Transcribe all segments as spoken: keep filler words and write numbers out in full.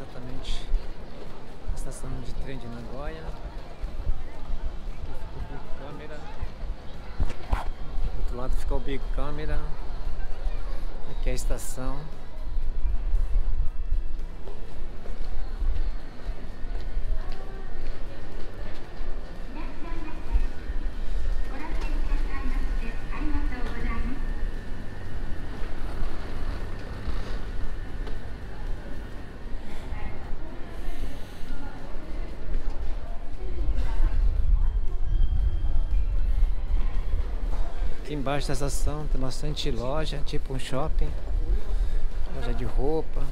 exatamente a estação de trem de Nagoya. Aqui fica o Big Camera. Do outro lado fica o Big Camera. Aqui é a estação. Aqui embaixo da estação tem bastante loja, tipo um shopping, loja de roupa,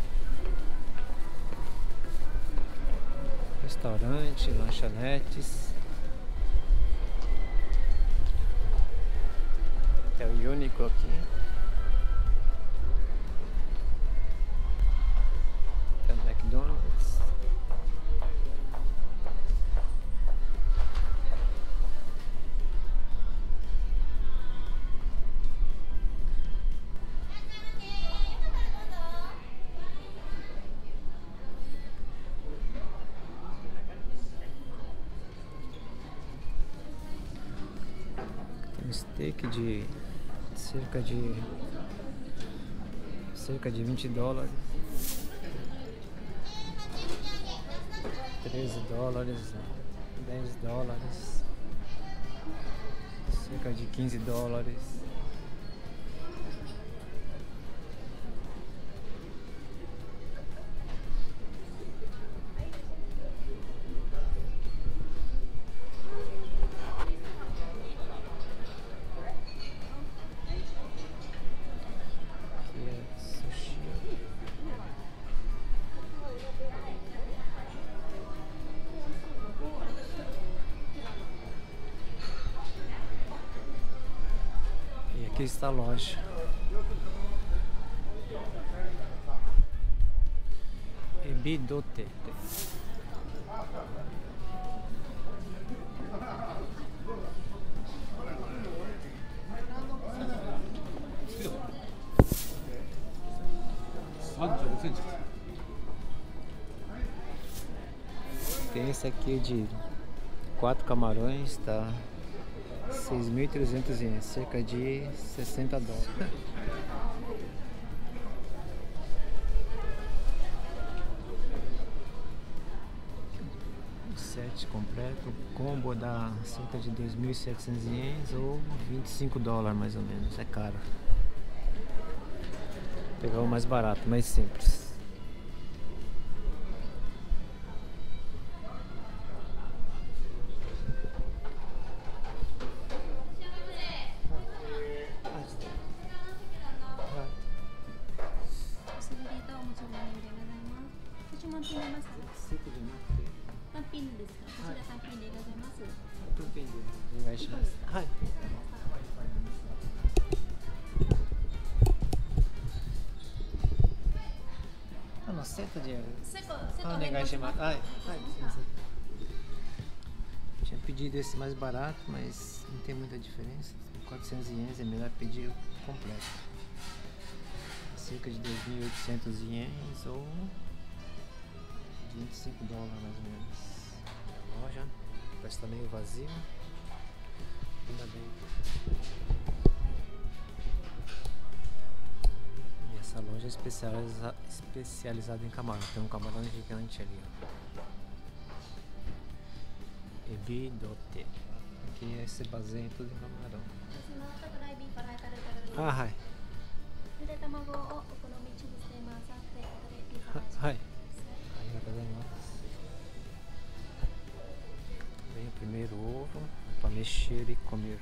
restaurante, lanchonetes. É o Único aqui. Tem o McDonald's. Steak de cerca de cerca de vinte dólares, treze dólares, dez dólares, cerca de quinze dólares. Aqui está a loja. Ebidote. Tem esse aqui de quatro camarões, tá? seis mil e trezentos ienes, cerca de sessenta dólares. O set completo, combo dá cerca de dois mil e setecentos ienes ou vinte e cinco dólares mais ou menos, é caro. Vou pegar o mais barato, mais simples. Tinha pedido esse mais barato, mas não tem muita diferença. quatrocentos ienes é melhor pedir o completo. Cerca de dois mil e oitocentos ienes ou vinte e cinco dólares mais ou menos. A loja parece que está meio vazia. Ainda bem. E essa loja é especializa, especializada em camarão. Tem um camarão gigante ali, ó. Ebidote. Aqui se baseia em tudo em camarão. Ah, hai. Hai. Vem o primeiro ovo para mexer e comer.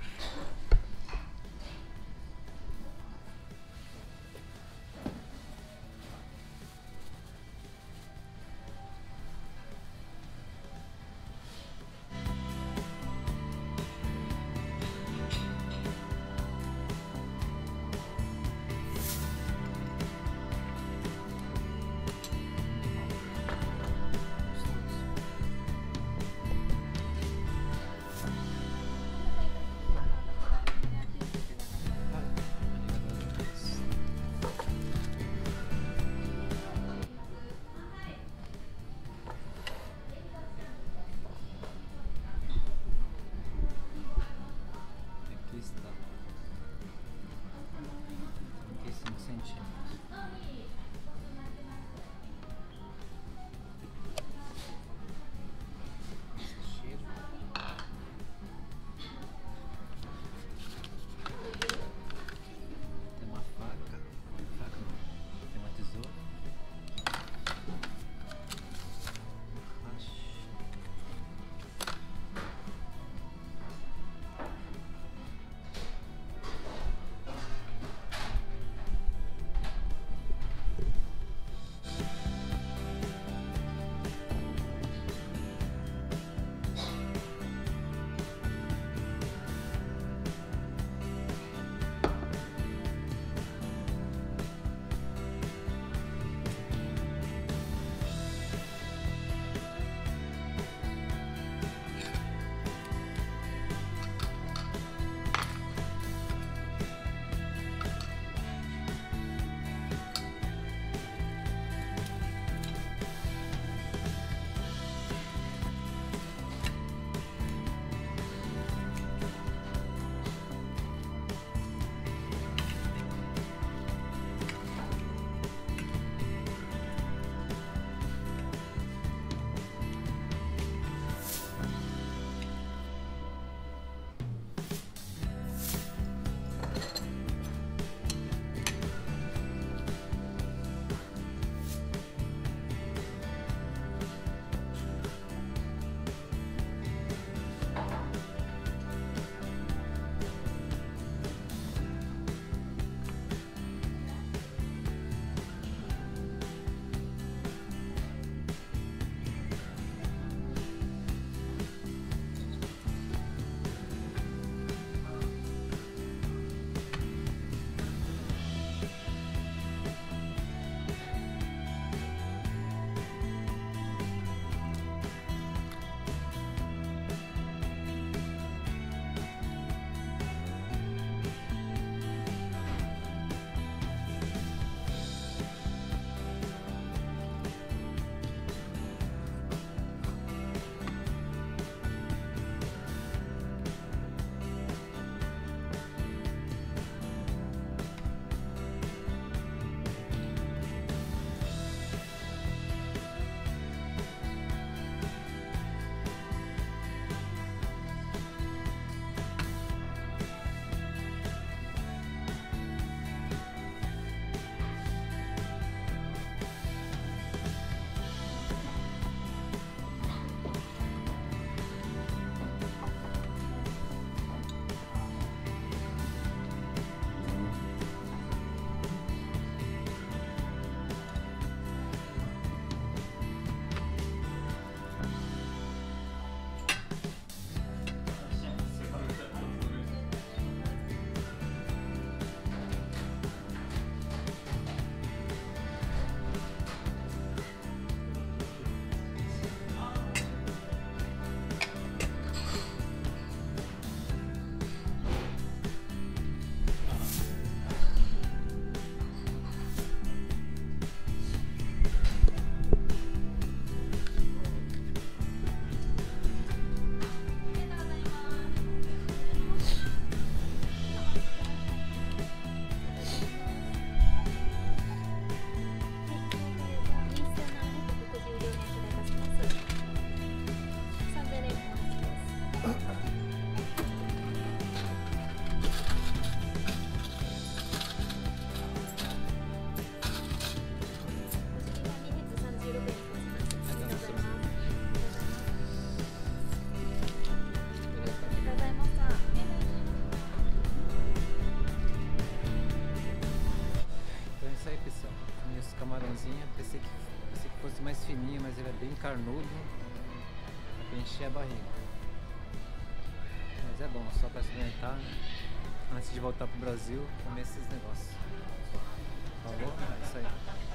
Ele é bem carnudo, é pra encher a barriga. Mas é bom, só pra experimentar, né? Antes de voltar pro Brasil, comer esses negócios. Falou? É isso aí.